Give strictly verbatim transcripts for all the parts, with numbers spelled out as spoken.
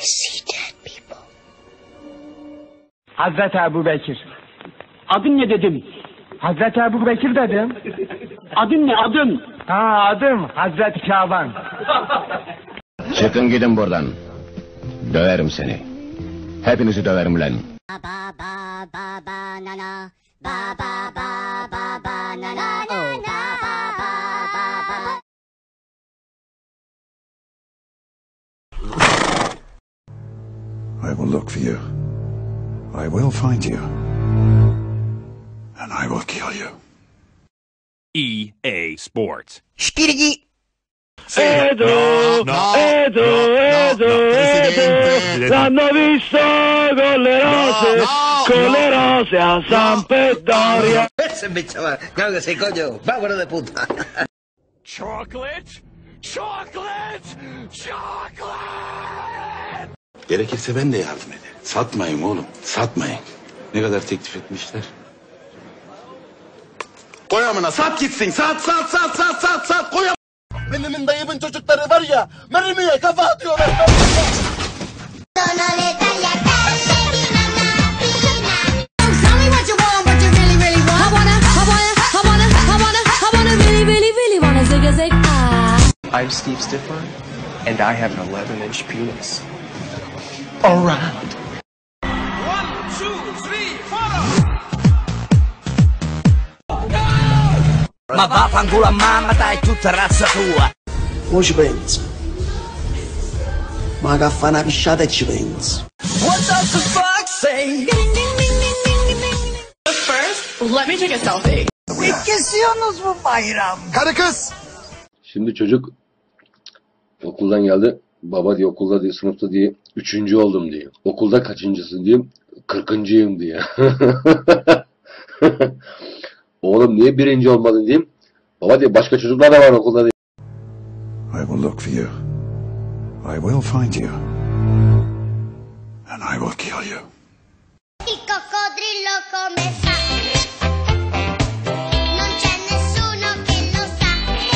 see dead people. Hazreti Ebu Bekir. Adın ne dedim? Hazreti Ebu Bekir dedim. Adın ne adın? Ha adım Hazreti Şaban. Çıkın gidin buradan. Döverim seni. Hepinizi döverim lan. Ba ba ba ba na na. Ba ba ba ba ba na na. Oh ba ba ba ba ba. I will look for you. I will find you. And I will kill you. E A Sports. Schkirigi. Edo, Edo, Edo, Edo, l'hanno visto con le rose, con le rose a Sampdoria. Ese mi chaval, claro que sí, coño, vámonos de puta. Chocolate, chocolate, chocolate. Gerekirse ben de yardım ederim. Satmayın oğlum, satmayın. Ne kadar teklif etmişler? Koy amına, sat gitsin, sat, sat, sat, sat, sat, sat, koy amına. Benim dayımın çocukları var ya, mermiye kafa atıyorlar. I'm Steve Stifler, and I have an eleven inch penis. Around. One, two, three, four. Ma vaffanculo a mamma, dai, tutta razza tua. Mo ci pensa. Ma che fa una pisciata e ci pensa. What does the fuck say? First, let me take a selfie. Ne kesiyorsunuz bu bayram? Karı kız. Şimdi çocuk okuldan geldi. Baba diyor okulda diye sınıfta diye üçüncü oldum diyor. Okulda kaçıncısın diyeyim. Kırkıncıyım diyor. Oğlum niye birinci olmadın diyeyim. Baba diyor başka çocuklar da var okulda diyor. I will look for you. I will find you. And I will kill you. Il coccodrillo come fa? Non c'è nessuno che lo sa.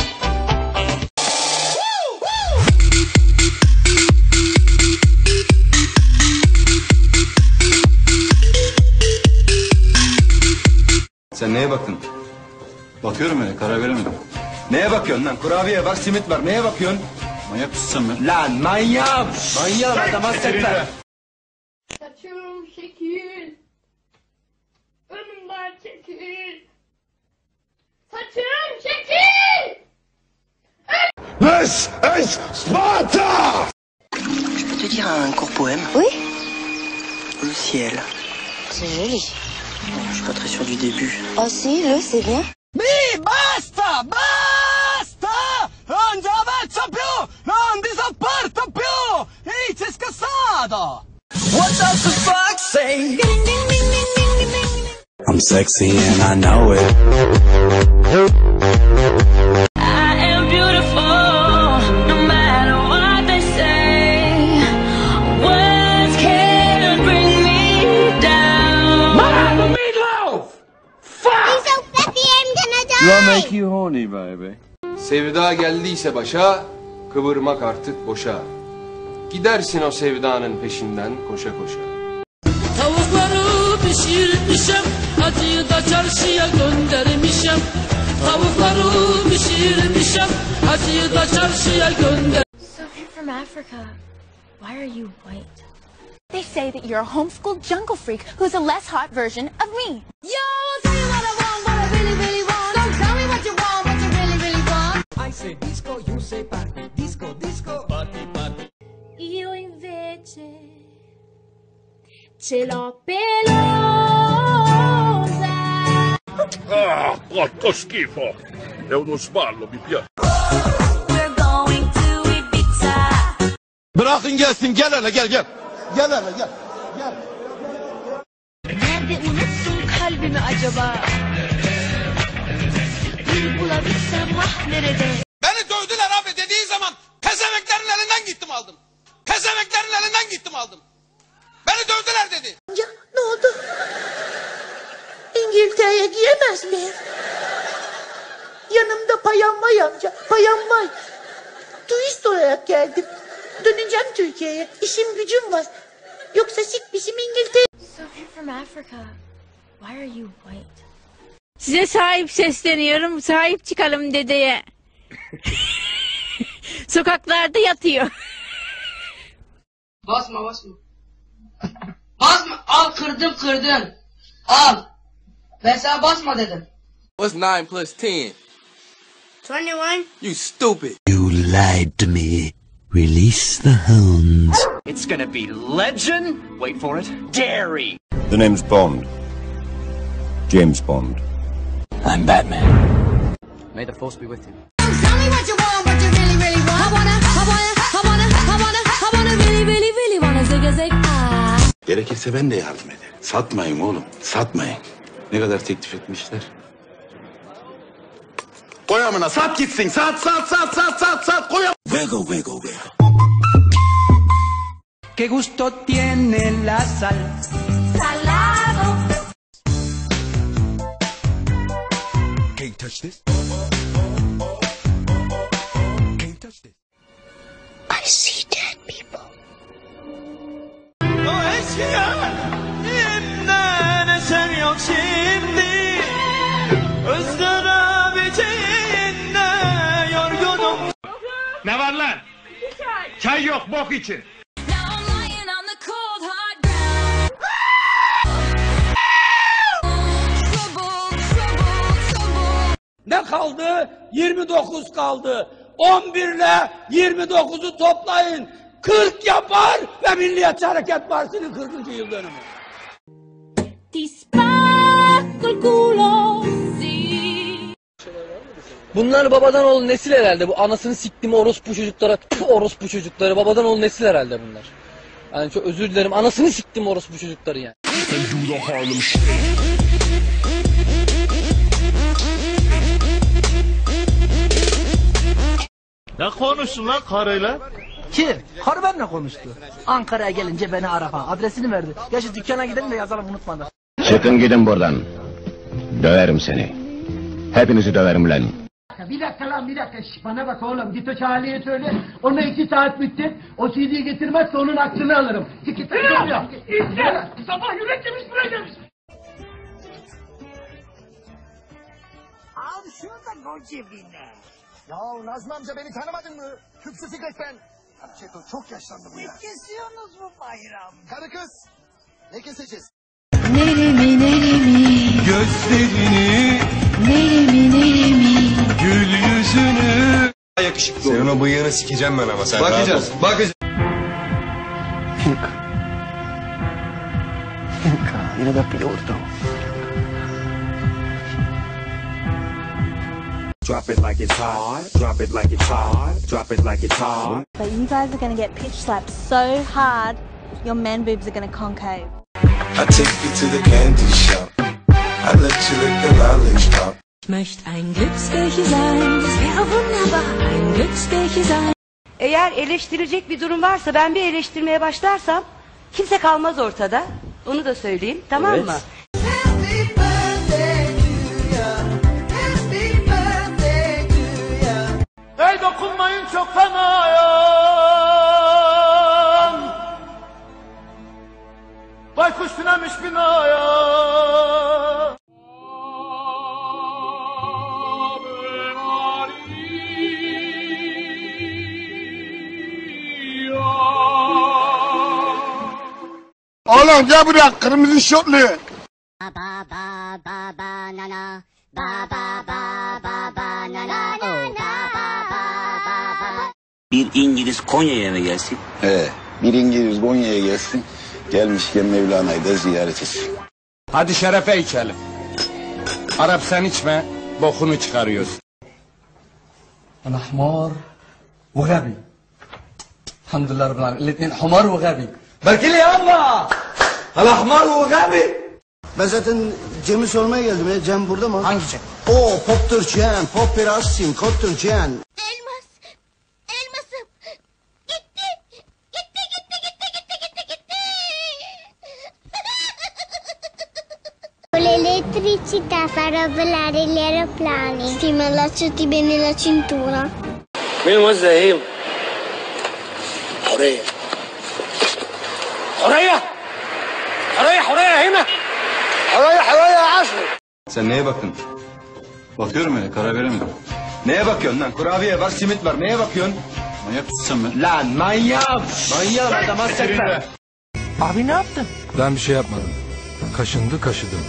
Sen neye baktın? Bakıyorum öyle, karar veremedim. Neye bakıyorsun lan? Kurabiye var, simit var. Neye bakıyorsun? Manyak mısın sen be? Lan manyağım! Manyağım adam hasretler. Saçım şekil. Önümden çekil. Saçım şekil. This is Sparta! Je peux te dire un court poème? Oui. Le ciel. C'est joli. Je suis pas très sûr du début. Oh si, le c'est bien. Mi basta, basta! Non ci avanzo più! Non ti sopporto più! Ehi, sei scassato! What does the fuck say? I'm sexy and I know it. I am beautiful, no matter what they say. Words can't bring me down. Mama, meatloaf! Fuck! He's so fluffy, I'm gonna die. You'll make you horny, baby. Sevda geldiyse başa, kıvırmak artık boşa. Gidersin o sevdanın peşinden koşa koşa. Tavukları pişirmişim, acıyı da çarşıya göndermişim. Tavukları pişirmişim, acıyı da çarşıya gönder. So if you're from Africa, why are you white? They say that you're a homeschooled jungle freak who's a less hot version of me. Yo, I'll tell you what I want, what I really, really want. Don't tell me what you want, what you really, really want. I say disco, you say party. Disco, disco, party, party. Io invece ce l'ho pelosa. Ah, quanto schifo! È uno sballo, mi piace. We're going to Ibiza. Bırakın gelsin, gel hele gel gel. Gel hele gel. Gel. Nerede unuttun kalbimi acaba? Bir bulabilsem ah nerede? Beni dövdüler abi dediği zaman pezemeklerin elinden gittim aldım. Pezemeklerin elinden gittim aldım. Beni dövdüler dedi. Ya ne oldu? İngiltere'ye giyemez miyim? Yanımda Payan Vay amca. Payan Vay. Turist olarak geldim. Döneceğim Türkiye'ye. İşim gücüm var. Yoksa sikmişim İngiltere. So you're from Africa. Why are you white? Size sahip sesleniyorum. Sahip çıkalım dedeye. Sokaklarda yatıyor. Basma basma. Basma. Al kırdım kırdım. Al. Ben sana basma dedim. What's nine plus ten? twenty-one. You stupid. You lied to me. Release the hounds. It's gonna be legend. Wait for it. Dairy. The name's Bond. James Bond. I'm Batman. May the force be with you. Tell me what you want, what you really, really want. I wanna, I wanna, I wanna, I wanna, I wanna really, really, really wanna zig a zig ah. Gerekirse ben de yardım ederim. Satmayın oğlum, satmayın. Ne kadar teklif etmişler? Koy amına, sat gitsin, sat, sat, sat, sat, sat, sat, koy amına. Wiggle, wiggle, wiggle. ¿Qué gusto tiene la sal? Salado. Can't touch this. Can't touch this. I see dead people. O eşya imden eser yok şimdi. Özlenebileceğinde yorgunum. Ne var lan? Çay yok bok için. Ne kaldı? yirmi dokuz kaldı. on bir ile yirmi dokuzu toplayın. kırk yapar ve Milliyetçi Hareket Partisi'nin kırkıncı yıl dönümü. Bunlar babadan oğlu nesil herhalde. Bu anasını siktim orospu çocuklara. Tüh orospu çocukları. Babadan oğlu nesil herhalde bunlar. Yani çok özür dilerim. Anasını siktim orospu çocukları yani. Ne konuştun lan karıyla? Kim? Karı benimle konuştu. Ankara'ya gelince beni ara falan. Adresini verdi. Ya şu dükkana gidelim de yazalım unutmadan. Çıkın gidin buradan. Döverim seni. Hepinizi döverim lan. Bir dakika lan bir dakika. Şş, bana bak oğlum git o Charlie'ye söyle. Ona iki saat müddet o C D'yi getirmezse onun aklını alırım. Git geliyor. Sabah yürek yemiş buraya gelmiş. Al şunu da koy cebine. Ya Nazmi amca beni tanımadın mı? Tüpsü siklet ben. Çeto çok yaşlandı bu ya. Ne kesiyorsunuz bu bayram? Karı kız. Ne keseceğiz? Neremi neremi. Gözlerini. Neremi neremi. Gül yüzünü. Yakışıklı. Senin o bıyığını sikeceğim ben ama sen. Bakacağız. Bakacağız. Finca. Finca, viene da piloto. Drop it like it's hot. Drop it like it's hot. Drop it like it's hot. But you guys are gonna get pitch slapped so hard, your man boobs are gonna concave. I take you to the candy shop. I let you lick the lollipop. Ich möchte ein Glücksbärchen sein. Das wäre wunderbar. Ein Glücksbärchen sein. Eğer eleştirecek bir durum varsa ben bir eleştirmeye başlarsam kimse kalmaz ortada. Onu da söyleyeyim. Tamam Evet. mı? Ey dokunmayın çok fenayım. Baykuş tünemiş binaya. Oğlum gel buraya kırmızı şortlu. Ba ba ba ba banana. Ba ba ba ba banana. Oh ba ba ba ba ba. Bir İngiliz Konya'ya mı gelsin? He, bir İngiliz Konya'ya gelsin. Gelmişken Mevlana'yı da ziyaret etsin. Hadi şerefe içelim. Arap sen içme, bokunu çıkarıyorsun. أنا حمار وغبي. الحمد لله رب العالمين. الاثنين حمار وغبي. بارك لي يا الله. أنا حمار وغبي. Ben zaten Cem'i sormaya geldim ya. Cem burada mı? Hangi Cem? Oo Pop'tur Cem. Pop Erassim. Kop'tur Cem. Elmas. Elmasım. Gitti. Gitti gitti gitti gitti gitti gitti. L'elettricità farà volare gli aeroplani. Sì, ma allacciati bene la cintura. Benim Zahim. oraya. Oraya! Oraya, oraya, hemen! Oraya, oraya, aşkım! Sen neye baktın? Bakıyorum öyle, karar veremedim. Neye bakıyorsun lan? Kurabiye var, simit var. Neye bakıyorsun? Manyak mısın sen be? Lan manyak! Manyak adam hasretme. Abi ne yaptın? Ben bir şey yapmadım. Kaşındı, kaşıdım.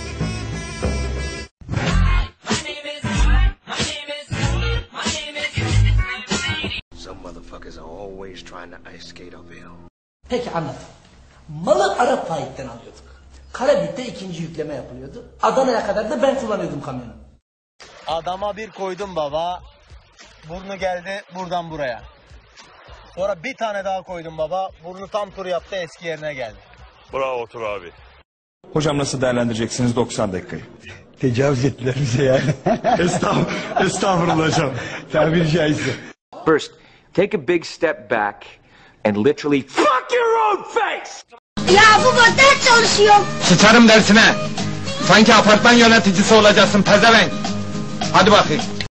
Some motherfuckers are always trying to ice skate uphill. Peki anlat. Malı Arap Faik'ten alıyorduk. Karabük'te ikinci yükleme yapılıyordu. Adana'ya kadar da ben kullanıyordum kamyonu. Adama bir koydum baba. Burnu geldi buradan buraya. Sonra bir tane daha koydum baba. Burnu tam tur yaptı, eski yerine geldi. Bravo Tur abi. Hocam nasıl değerlendireceksiniz doksan dakikayı? Tecavüz ettiler bize yani. Estağfurullah, estağfurullah hocam. Tabiri caizse. First, take a big step back and literally fuck your own face. Ya baba ders çalışıyorum. Sıçarım dersine. Sanki apartman yöneticisi olacaksın pezevenk. Hadi bakayım.